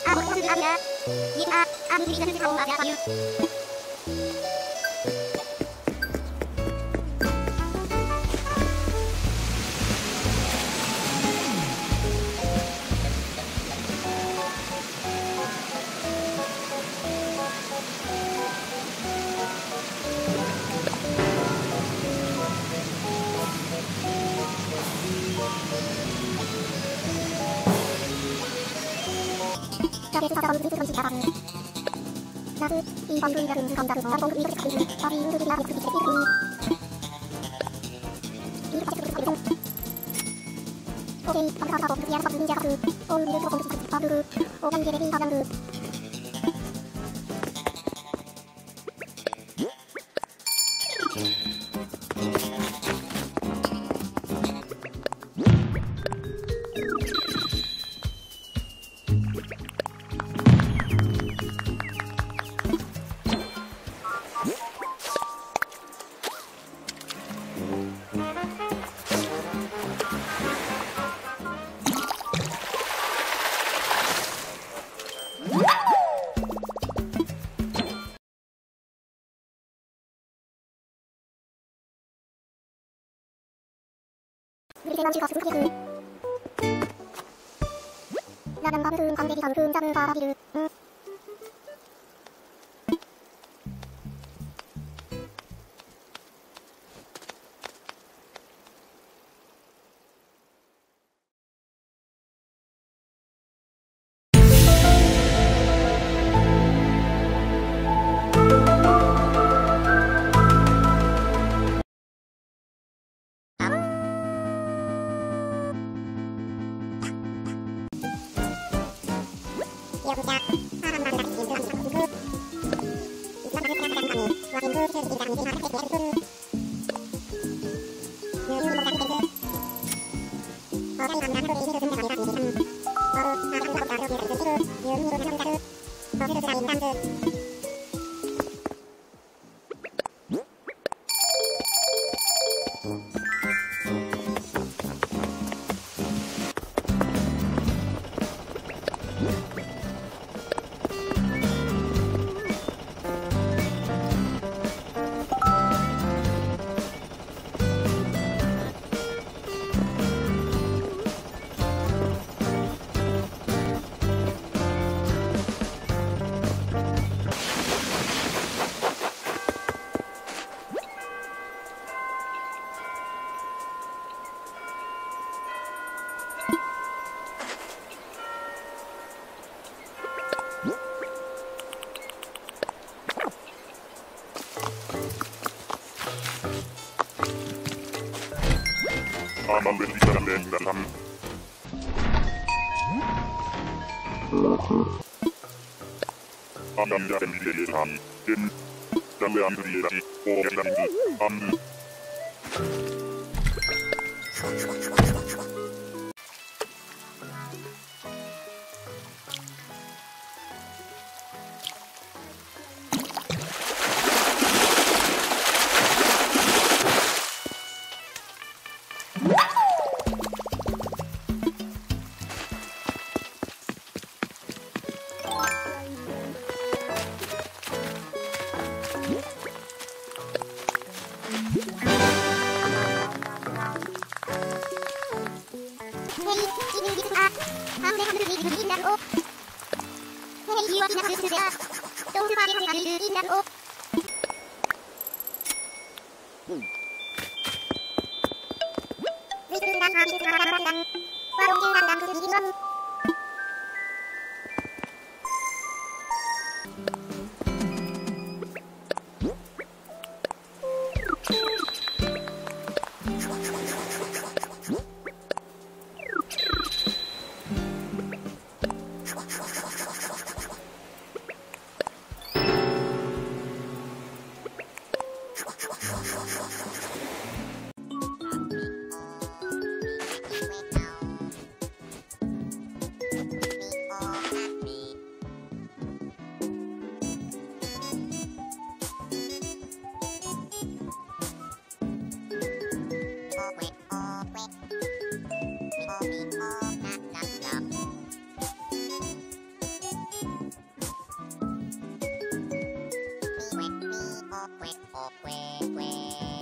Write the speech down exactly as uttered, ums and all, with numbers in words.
あ、もうすぐあるな。いや、あ、無理な顔がやる。자계수사가 무슨 수건지 알아는 나도 이번 분야 금수 건다고 어떤 분이 그렇게 가는 어디 인도들이 나도 그렇게 이름이 이렇게 가지고 그렇게 가는 오케이 감사하고 그렇게 하는 것 문제가 그 온 미를 조금 그렇게 버르르 오면 예배비 하면 그 우리 대만 지가 수수께끼 나는 바르른 관대기 전금 자르 바라비르 응 여기자 사람 남자 기준 남자 기준 남자 그냥 그냥 감이 와긴 그 기준 남자 기준 남자 기준 유유 남자 기준 어제 남자 하루 이히로 금자 남자 기준 어루 사람 남자 하루 이히로 금자 유유 남자 남자 어제로 그다 인간들 Aman berbicara dengan dalam. Aman jangan dilihat dan jangan dilihat oh jangan am. quack, quack.